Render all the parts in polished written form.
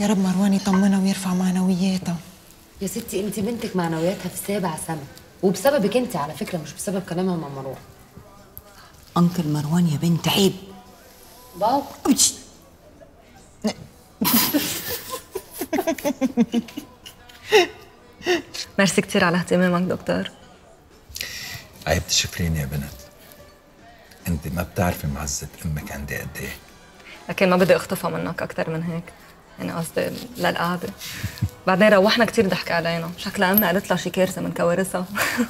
يا رب مروان يطمنها ويرفع معنوياتها. يا ستي انت بنتك معنوياتها في 7 سما، وبسببك انت على فكره، مش بسبب كلامها مع مروان. انكل مروان يا بنت عيب. بابا ميرسي كتير على اهتمامك دكتور. عيب تشكريني يا بنت، انت ما بتعرفي معزة امك عندي قد ايه. لكن ما بدي اخطفها منك اكثر من هيك، يعني قصدي للقعده. بعدين روحنا كتير ضحك علينا، شكلها امي قالت لها شي كارثه من كوارثها.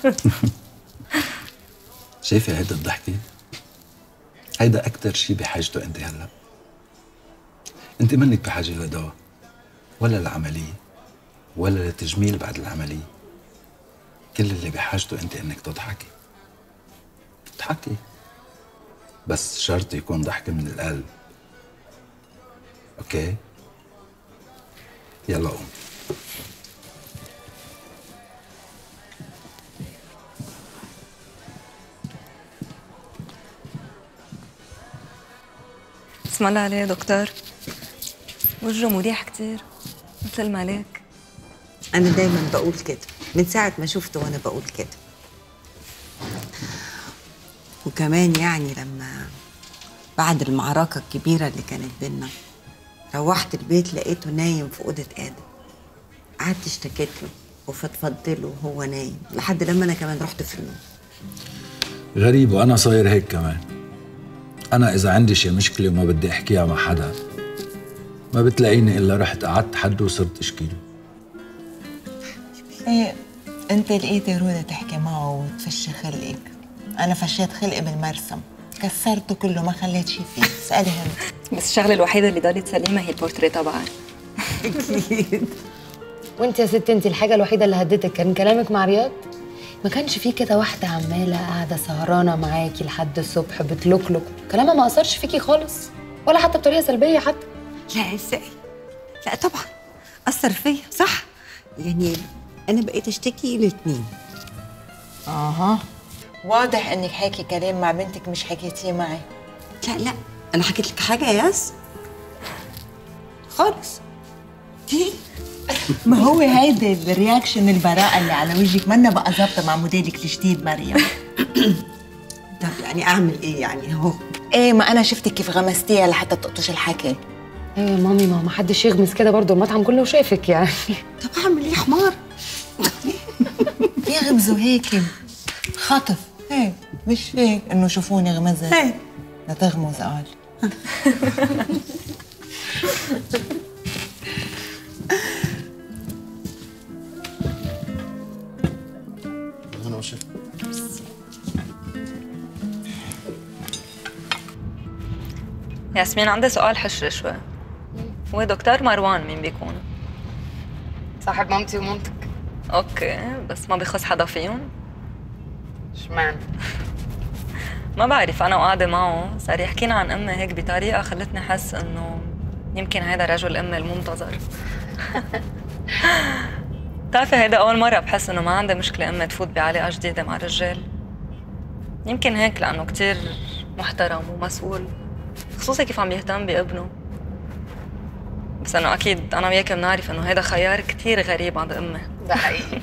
شايفة هيدا الضحكة؟ هيدا أكتر شي بحاجته أنت هلا. أنت منك بحاجة لدواء ولا لعملية ولا لتجميل بعد العملية. كل اللي بحاجته أنت إنك تضحكي. تضحكي بس شرط يكون ضحكة من القلب. أوكي؟ يلا قوم. اسم الله عليه دكتور، وجهه مريح كتير مثل الملاك. انا دايما بقول كده من ساعه ما شفته وانا بقول كده. وكمان يعني لما بعد المعركه الكبيره اللي كانت بينا روحت البيت لقيته نايم في اوضه ادم. قعدت اشتكيت له وفضفضت له وهو نايم لحد لما انا كمان رحت في النوم. غريب، وأنا صاير هيك كمان. أنا إذا عندي شي مشكلة وما بدي أحكيها مع حدا ما بتلاقيني إلا رحت قعدت حد وصرت أشكيله. ايه انت لقيتي رودة تحكي معه وتفشي خلقك. انا فشيت خلقي بالمرسم، كسرته كله ما خليت شي فيه. اسألي هند. بس الشغله الوحيده اللي ضلت سليمه هي البورتريه تبعها. اكيد. وانت يا ستي انت الحاجه الوحيده اللي هدتك كان كلامك مع رياض. ما كانش فيه كده واحده عماله قاعده سهرانه معاكي لحد الصبح بتلوكلك، كلامها ما اثرش فيكي خالص ولا حتى بطريقه سلبيه حتى. لا ازاي؟ لا طبعا اثر فيا صح. يعني انا بقيت اشتكي الاتنين. اها واضح انك حاكي كلام مع بنتك مش حكيتيه معي. لا انا حكيت لك حاجه يا ياس خالص. ما هو هيدي الرياكشن البراءة اللي على وجهك منا بقى ظابطة مع موديلك الجديد مريم. طب يعني اعمل ايه يعني اهو؟ ايه ما انا شفتك كيف غمستيها لحتى تقطش الحكي. ايوه يا مامي، ما حدش يغمس كده برضه، المطعم كله شافك يعني. طب اعمل ايه يا حمار؟ يغمزوا هيك خطف هيك، مش هيك انه شوفوني غمزت. هيك لا تغمز قال. أنا وشف. ياسمين عندي سؤال حشر شوي. هو دكتور مروان مين بيكون؟ صاحب مامتي ومامتك. اوكي، بس ما بيخص حدا فيهم؟ اشمعنى؟ ما بعرف، انا وقاعده معه صار يحكينا عن امي هيك بطريقه خلتني احس انه يمكن هيدا رجل امي المنتظر. بتعرفي هيدا اول مره بحس انه ما عندي مشكله امي تفوت بعلاقه جديده مع رجال. يمكن هيك لانه كتير محترم ومسؤول، خصوصي كيف عم يهتم بابنه. بس انه اكيد انا وياك بنعرف انه هيدا خيار كتير غريب عند امي. ده حقيقي.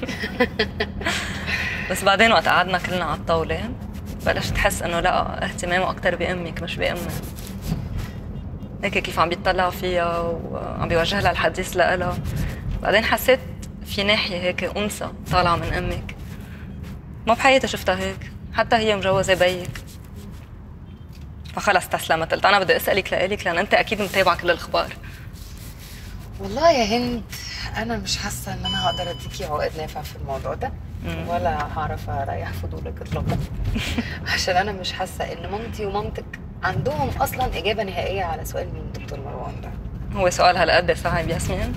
بس بعدين وقت قعدنا كلنا على الطاوله بلشت تحس انه لا، اهتمامه اكثر بامك مش بامي. هيك كيف عم بيطلع فيها وعم بيوجه لها الحديث لها. بعدين حسيت في ناحيه هيك انثى طالعه من امك، ما بحياتي شفتها هيك، حتى هي مجوزه بيك. فخلص استسلمت، قلت انا بدي اسالك لإلك لان انت اكيد متابعه كل الاخبار. والله يا هند انا مش حاسه ان انا هقدر اديكي عقد نافع في الموضوع ده، ولا هعرف اريح فضولك اطلاقا. عشان انا مش حاسه ان مامتي ومامتك عندهم اصلا اجابه نهائيه على سؤال مين دكتور مروان ده. هو سؤال هالقد صعب ياسمين؟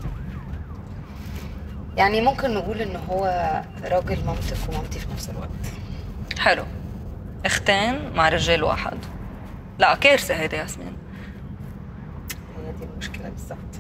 يعني ممكن نقول ان هو راجل مامتك ومامتي في نفس الوقت. حلو، اختين مع رجال واحد. لا كارثه هيدي ياسمين. هي دي المشكله بالظبط.